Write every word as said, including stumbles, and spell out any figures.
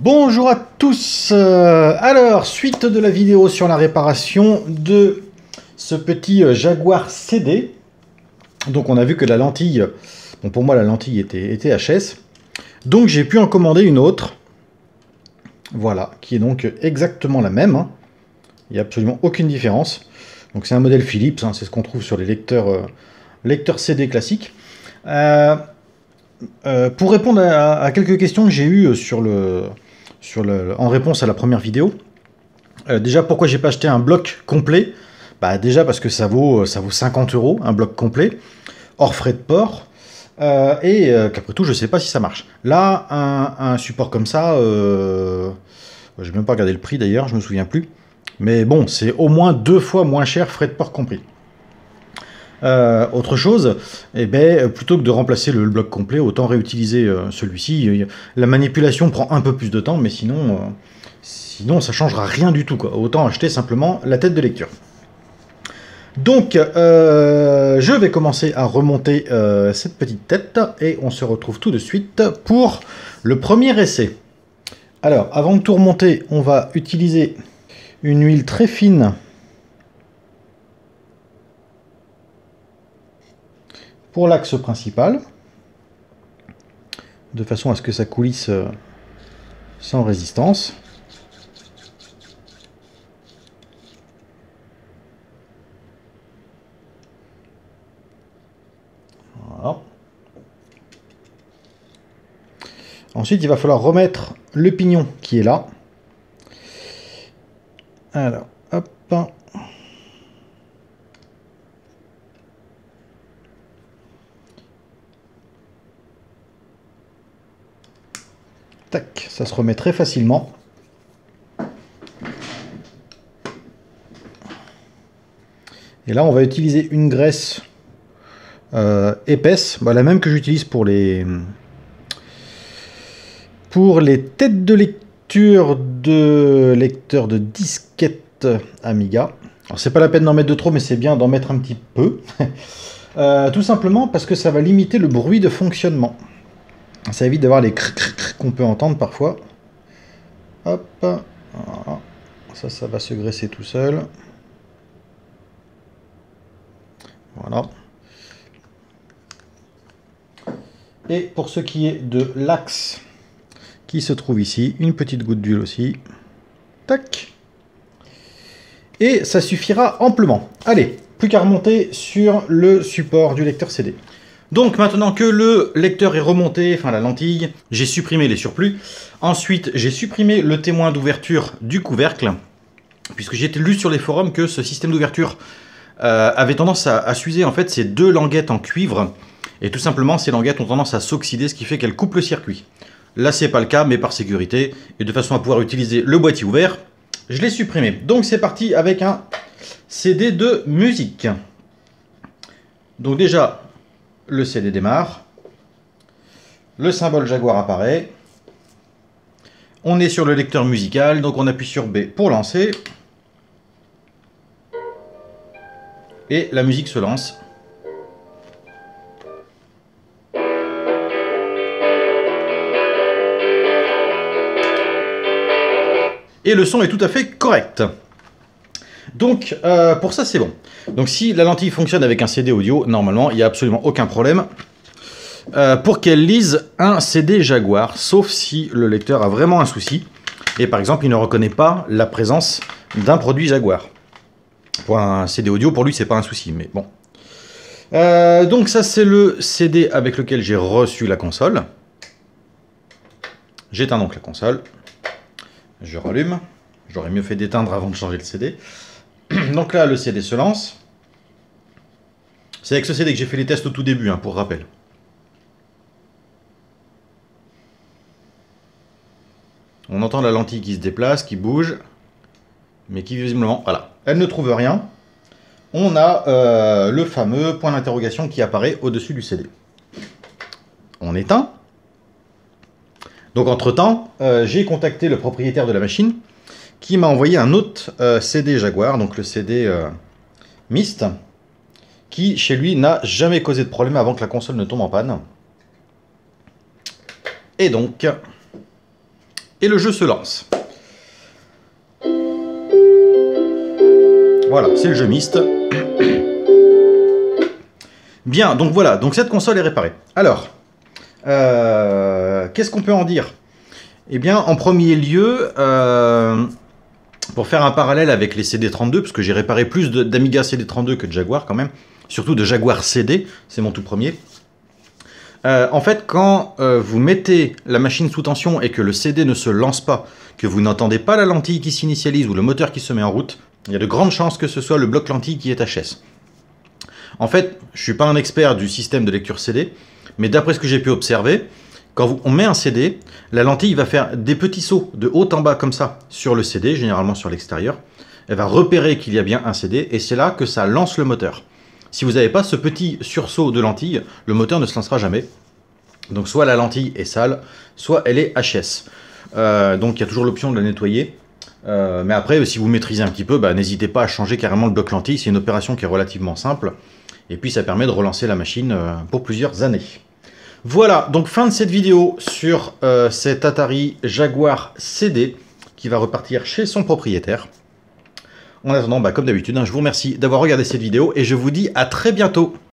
Bonjour à tous. Euh, alors, suite de la vidéo sur la réparation de ce petit Jaguar C D. Donc on a vu que la lentille, bon pour moi la lentille était, était H S. Donc j'ai pu en commander une autre. Voilà, qui est donc exactement la même. Hein. Il n'y a absolument aucune différence. Donc c'est un modèle Philips, hein, c'est ce qu'on trouve sur les lecteurs, euh, lecteurs C D classiques. Euh, euh, pour répondre à, à quelques questions que j'ai eues sur le, sur le, en réponse à la première vidéo, euh, déjà pourquoi j'ai pas acheté un bloc complet? Bah déjà parce que ça vaut, ça vaut cinquante euros un bloc complet, hors frais de port, euh, et euh, qu'après tout je sais pas si ça marche. Là, un, un support comme ça, euh, je vais même pas regarder le prix d'ailleurs, je me souviens plus. Mais bon, c'est au moins deux fois moins cher, frais de port compris. Euh, autre chose, eh ben, plutôt que de remplacer le, le bloc complet, autant réutiliser euh, celui-ci. La manipulation prend un peu plus de temps, mais sinon, euh, sinon ça changera rien du tout, quoi. Autant acheter simplement la tête de lecture. Donc, euh, je vais commencer à remonter euh, cette petite tête, et on se retrouve tout de suite pour le premier essai. Alors, avant de tout remonter, on va utiliser une huile très fine pour l'axe principal, de façon à ce que ça coulisse sans résistance. Voilà. Ensuite, il va falloir remettre le pignon qui est là. Alors, hop. Tac, ça se remet très facilement. Et là, on va utiliser une graisse euh, épaisse, bah, la même que j'utilise pour les pour les têtes de lecture de lecteurs de disquettes Amiga. Alors, c'est pas la peine d'en mettre de trop, mais c'est bien d'en mettre un petit peu. euh, tout simplement parce que ça va limiter le bruit de fonctionnement. Ça évite d'avoir les cric cric cric qu'on peut entendre parfois. Hop, voilà. Ça, ça va se graisser tout seul. Voilà. Et pour ce qui est de l'axe qui se trouve ici, une petite goutte d'huile aussi. Tac. Et ça suffira amplement. Allez, plus qu'à remonter sur le support du lecteur C D. Donc maintenant que le lecteur est remonté, enfin la lentille, j'ai supprimé les surplus. Ensuite, j'ai supprimé le témoin d'ouverture du couvercle, puisque j'ai lu sur les forums que ce système d'ouverture euh, avait tendance à, à s'user en fait ces deux languettes en cuivre, et tout simplement ces languettes ont tendance à s'oxyder, ce qui fait qu'elles coupent le circuit. Là c'est pas le cas, mais par sécurité, et de façon à pouvoir utiliser le boîtier ouvert, je l'ai supprimé. Donc c'est parti avec un C D de musique. Donc déjà, le C D démarre, le symbole Jaguar apparaît, on est sur le lecteur musical, donc on appuie sur B pour lancer, et la musique se lance. Et le son est tout à fait correct. Donc euh, pour ça c'est bon. Donc si la lentille fonctionne avec un C D audio, normalement il n'y a absolument aucun problème euh, pour qu'elle lise un C D Jaguar, sauf si le lecteur a vraiment un souci, et par exemple il ne reconnaît pas la présence d'un produit Jaguar. Pour un C D audio, pour lui c'est pas un souci, mais bon. Euh, donc ça c'est le C D avec lequel j'ai reçu la console. J'éteins donc la console. Je rallume. J'aurais mieux fait d'éteindre avant de changer le C D. Donc là, le C D se lance. C'est avec ce C D que j'ai fait les tests au tout début, hein, pour rappel. On entend la lentille qui se déplace, qui bouge, mais qui visiblement, voilà, elle ne trouve rien. On a euh, le fameux point d'interrogation qui apparaît au-dessus du C D. On éteint. Donc entre-temps, euh, j'ai contacté le propriétaire de la machine qui m'a envoyé un autre euh, C D Jaguar, donc le C D euh, Myst, qui chez lui n'a jamais causé de problème avant que la console ne tombe en panne. Et donc, et le jeu se lance. Voilà, c'est le jeu Myst. Bien, donc voilà, donc cette console est réparée. Alors, euh, qu'est-ce qu'on peut en dire? Eh bien, en premier lieu, euh, pour faire un parallèle avec les C D trente-deux, parce que j'ai réparé plus d'Amiga C D trente-deux que de Jaguar quand même, surtout de Jaguar C D, c'est mon tout premier. Euh, en fait, quand euh, vous mettez la machine sous tension et que le C D ne se lance pas, que vous n'entendez pas la lentille qui s'initialise ou le moteur qui se met en route, il y a de grandes chances que ce soit le bloc lentille qui est H S. En fait, je ne suis pas un expert du système de lecture C D, mais d'après ce que j'ai pu observer, quand vous, on met un C D, la lentille va faire des petits sauts de haut en bas comme ça sur le C D, généralement sur l'extérieur. Elle va repérer qu'il y a bien un C D et c'est là que ça lance le moteur. Si vous n'avez pas ce petit sursaut de lentille, le moteur ne se lancera jamais. Donc soit la lentille est sale, soit elle est H S. Euh, donc il y a toujours l'option de la nettoyer. Euh, mais après, si vous maîtrisez un petit peu, bah, n'hésitez pas à changer carrément le bloc lentille. C'est une opération qui est relativement simple. Et puis ça permet de relancer la machine euh, pour plusieurs années. Voilà, donc fin de cette vidéo sur euh, cet Atari Jaguar C D qui va repartir chez son propriétaire. En attendant, bah, comme d'habitude, hein, je vous remercie d'avoir regardé cette vidéo et je vous dis à très bientôt.